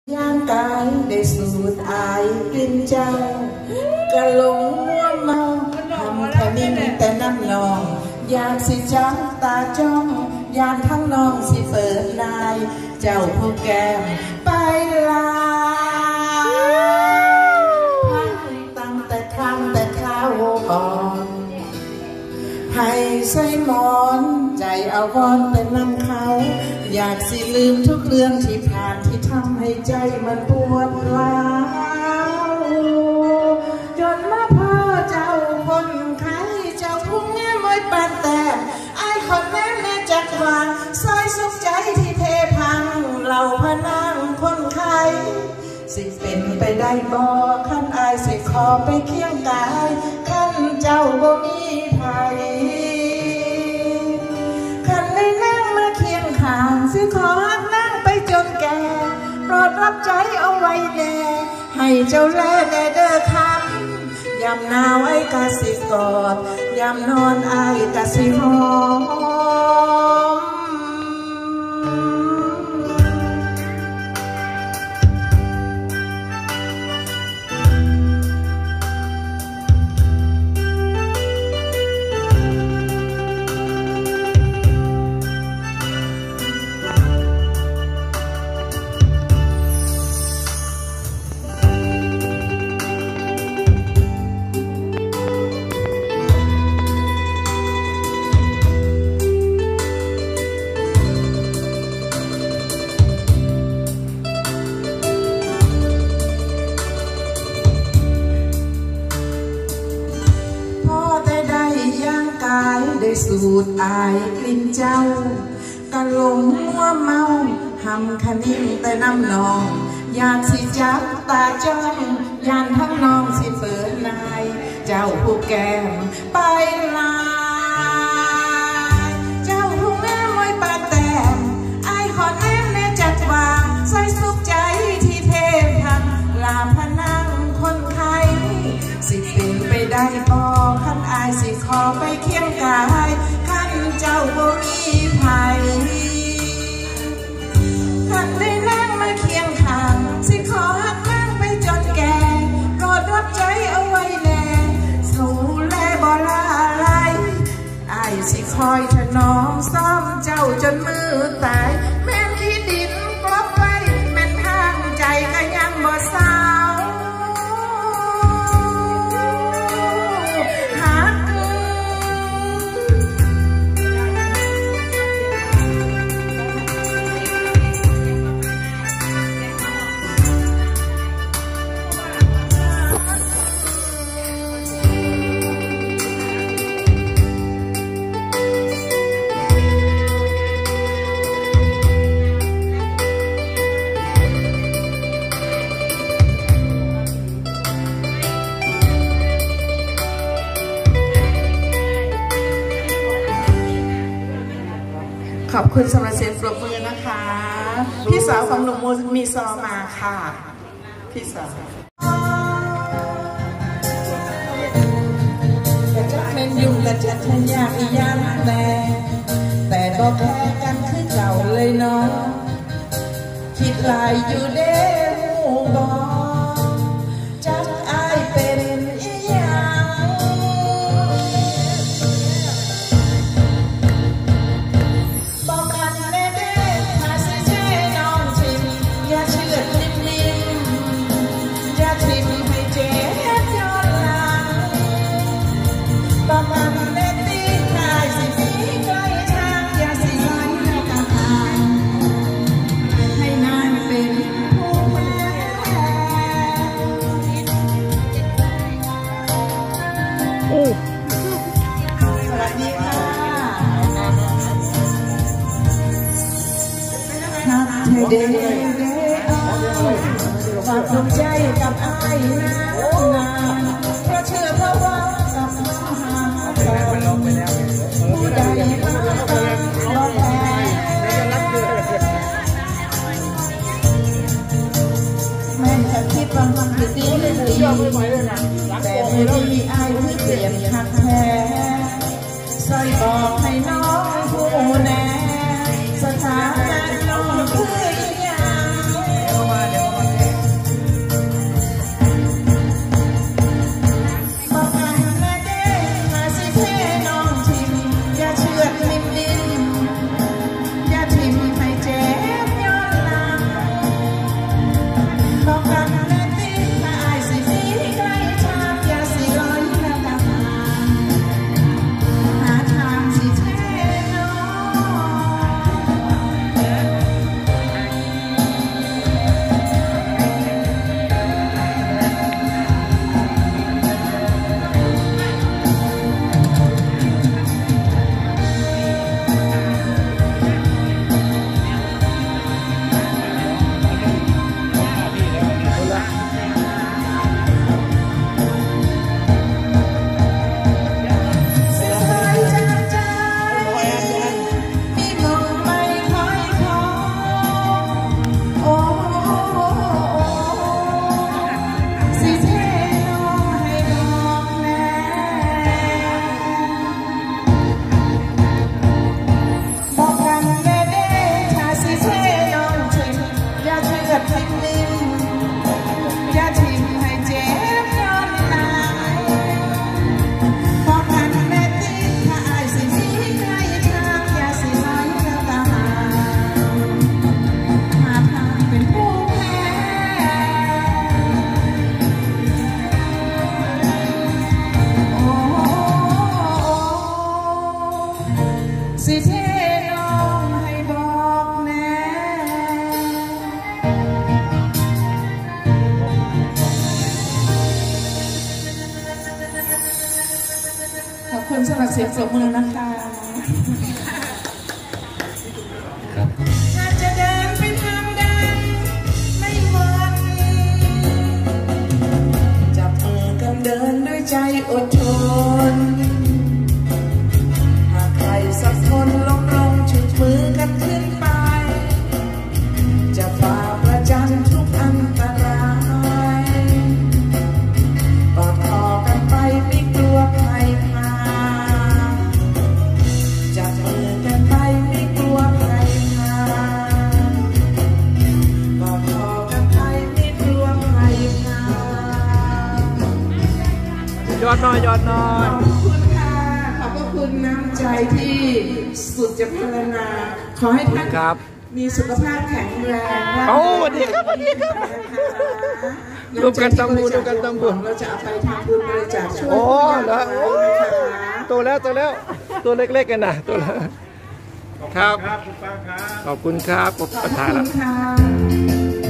ย่างกายได้สูดอายกลิ่นเจ้ากะหลงมัวเมาทำแค่นิ่งแต่น้ำนองอยากสิจ้องตาจ้องยานทั้งน้องสิเปิดนายเจ้าผู้แก้มไปลาตั้งแต่ครั้งแต่ข้าวก่อนให้ใส่หมอนใจเอาวอนเป็นน้ำเขาอยากสิลืมทุกเรื่องที่ผ่านที่ทำให้ใจมันปวดร้าวจนมาพ่อเจ้าคนไข้เจ้าพุ่งแง่มวยปานแต่ไอ้คนแม่แม่จักวางซอยสุขใจที่เทพังเราพนังคนไข้สิเป็นไปได้บ่ขั้นอายสิขอไปเคียงกายขั้นเจ้าบ่มีภัยขั้นได้นั่งมาเคียงข้างสิขอนั่งไปจนแก่โปรดรับใจเอาไว้แน่ให้เจ้าแลแน่เด้อคำยามหนาวไอ้กะสิกอดยามนอนไอ้กะสิหอมได้สูดอายกลิ่นเจ้ากะหลงมัวเมาหำคะนิ่งแต่น้ำนองอยากสิจับตาจ้องยานทั้งน้องสิเปิดนายเจ้าผู้แก้มไปลาเจ้าผู้แม่มวยปาแต้มไอ้ขอแน่แน่จัดวางใส่สุขใจที่เทพันลาพนังคนไข้สิเป็นไปได้บ่ขั้นอายสิขอไปเคียงกายขั้นเจ้าบ่มีภัยขั้นได้นั่งมาเคียงข้างสิขอหักนั่งไปจนแก่โปรดรับใจเอาไว้แน่สู่แลบ่ลาไหลอายสิคอยถนอมซ้อมเจ้าจนมือตายแม่นที่ดินกลบไว้แม่นทางใจก็ยังบ่เศร้าขอบคุณสำหรับเสียงปรบมือนะคะพี่สาวของหนุ่มโมมีซอมาค่ะพี่สาวกระจัดเป็นยุ่งกระจัดฉันยากอีย่างแต่บอกแพ้กันคือเก่าเลยเนาะคิดลายอยู่เด้หูบอกจักอายเป็นอีหยังเด้ฝากดวงใจกับอ้ายนานเพราะเชื่อเพราะว่ากับหาผู้ใดมาล้อแพ้แม่จะคิดว่ามันคือดีแต่ไม่ดีอ้ายที่เปลี่ยนหักแท้ใส่บอกให้น้องผู้แน่สถานะน้องคืออดทิ้งลิ้มอย่าทิ้งให้เจ็บย้อนหลังพอกันแม่ตีถ้าอายสิมีใครทางอย่าสิไหลแล้วตาหาหาทางเป็นผู้แพ้โอ้สิเทน้องให้บอกแน่ขอบคุณสำหรับเสียงปรบมือนะคะถ้าจะเดินไปทางใดไม่หวั่นจับมือกันเดินด้วยใจอดทนหากใครสักคนล้มลงฉุดมือกันขึ้นไปจะฝ่าประจันทุกอันตรายกอดคอกันไปไม่กลัวใครพาจับมือกันไปไม่กลัวใครพากอดคอกันไปไม่กลัวใครพายอดน้อยยอดน้อยขอบคุณค่ะขอบพระคุณน้ำใจที่สุดจะพรรณนาขอให้ท่านมีสุขภาพแข็งแรงสวัสดีครับสวัสดีครับรวมกันทำบุญรวมกันทำบุญเราจะเอาไปทำบุญบริจาคช่วยผู้ยากไร้นะคะโตแล้วตัวเล็กๆกันนะตัวแล้วครับขอบคุณครับขอบคุณครับขอบคุณค่ะ